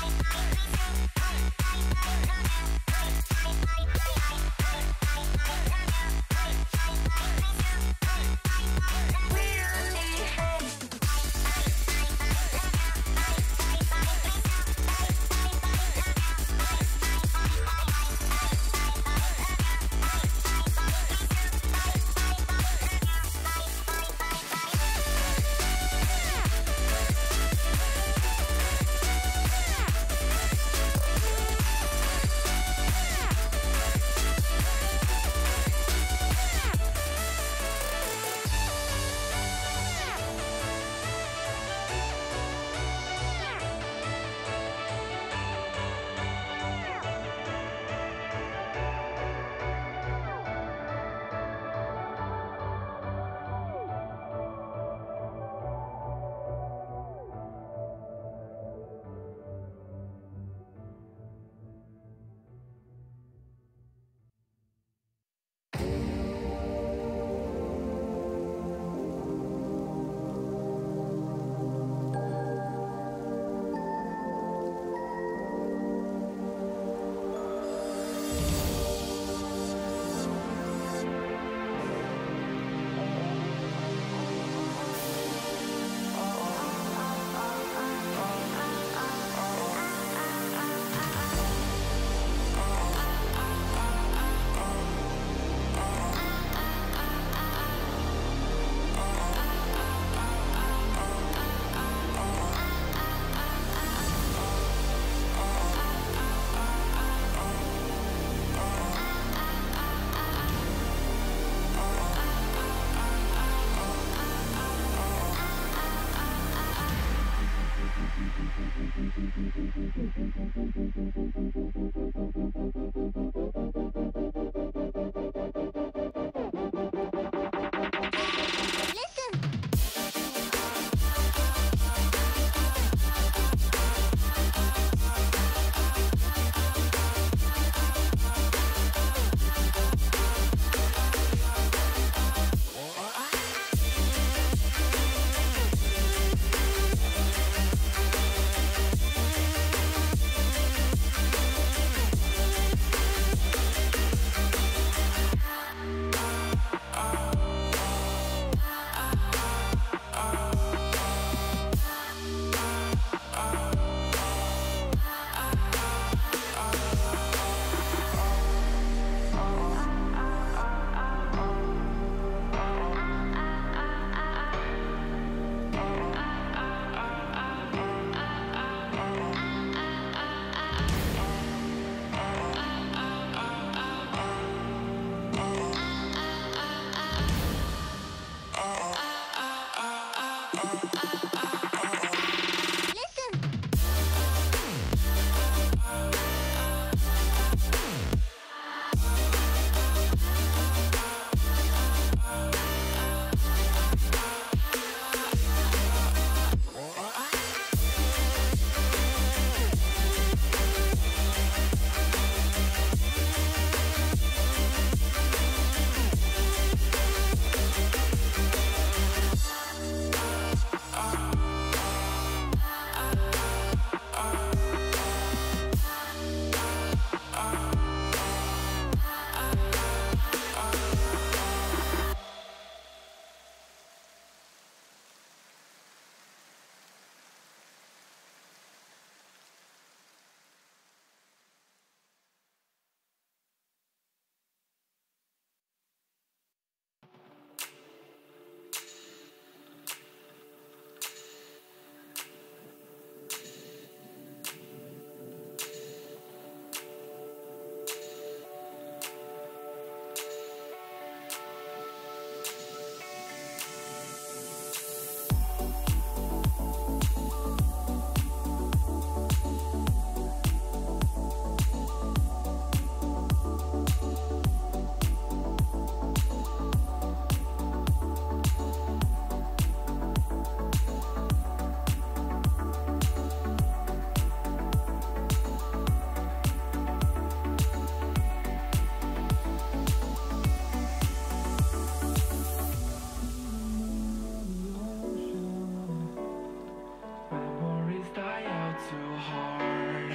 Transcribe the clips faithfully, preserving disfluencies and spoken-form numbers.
Memories die out too hard.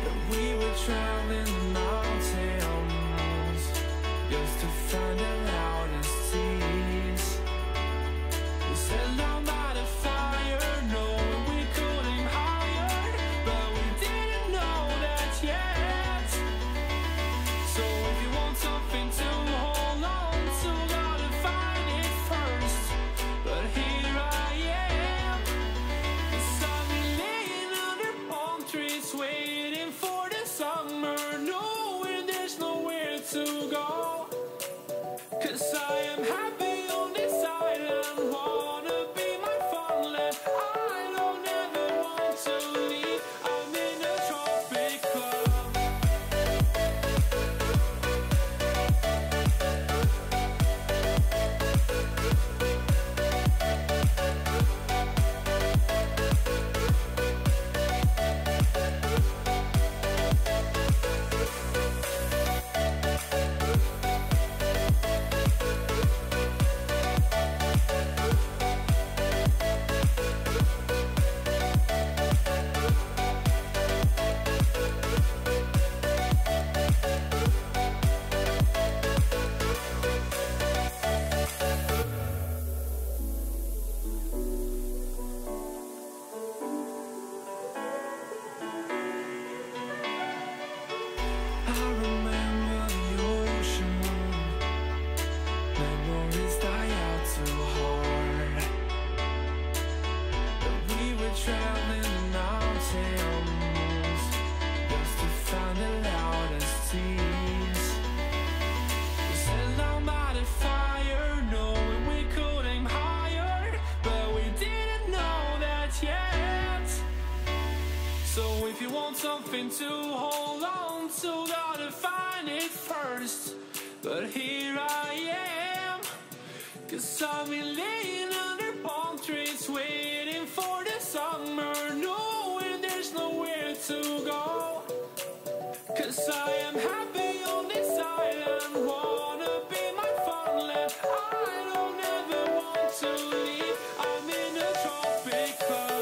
We were traveling the mountains just to find the loudest seas. We sat down by the fire, knowing we could aim higher, but we didn't know that yet. So if you want something to hold on to, gotta find it first. But here I am, 'cause I've been laying under palm trees waiting for the summer, knowing there's nowhere to go. 'Cause I am happy on this island, wanna be my farmland. I don't ever want to leave, I'm in a tropic club. I remember the ocean, memories die out too hard. But we were traveling the mountains just to find the loudest seas. We sat down by the fire, knowing we could aim higher, but we didn't know that yet. So if you want something to hold on to, gotta find it first. But here I am, 'cause I've been laying under palm trees waiting for the summer, knowing there's nowhere to go. 'Cause I am happy on this island, wanna be my farmland. I don't ever want to leave, I'm in a tropic club.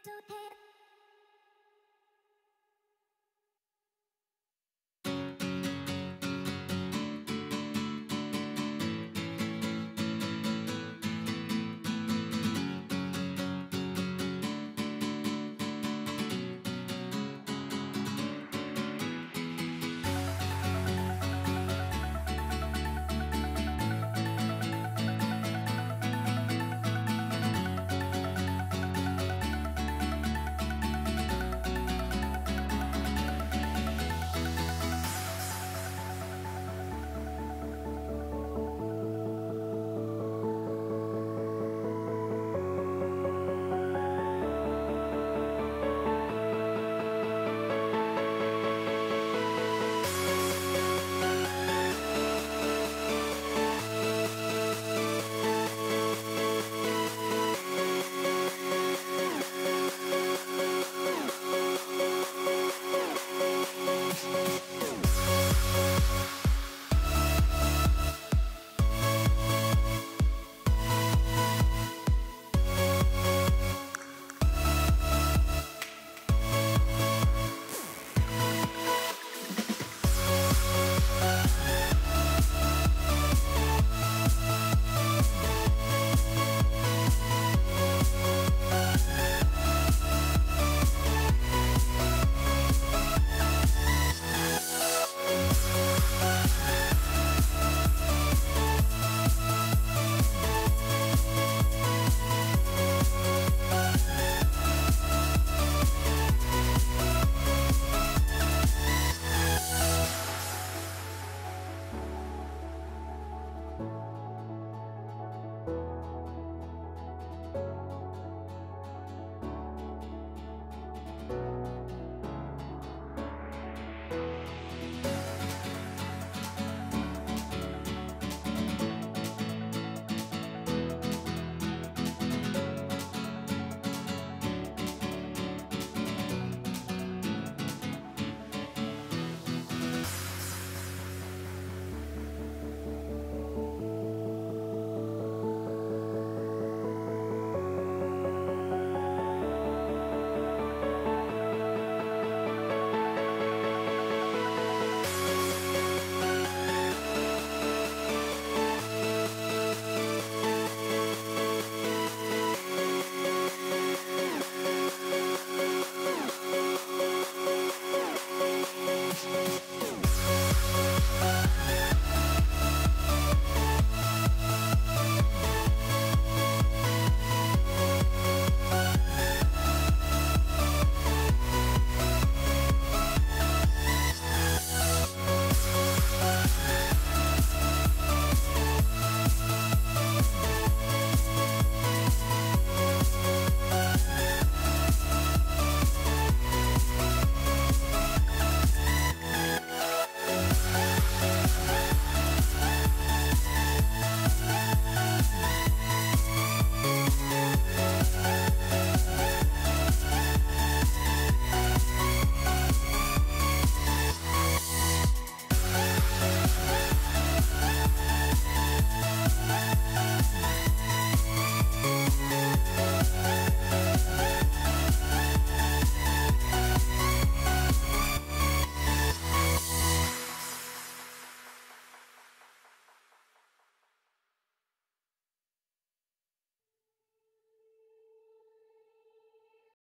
to hit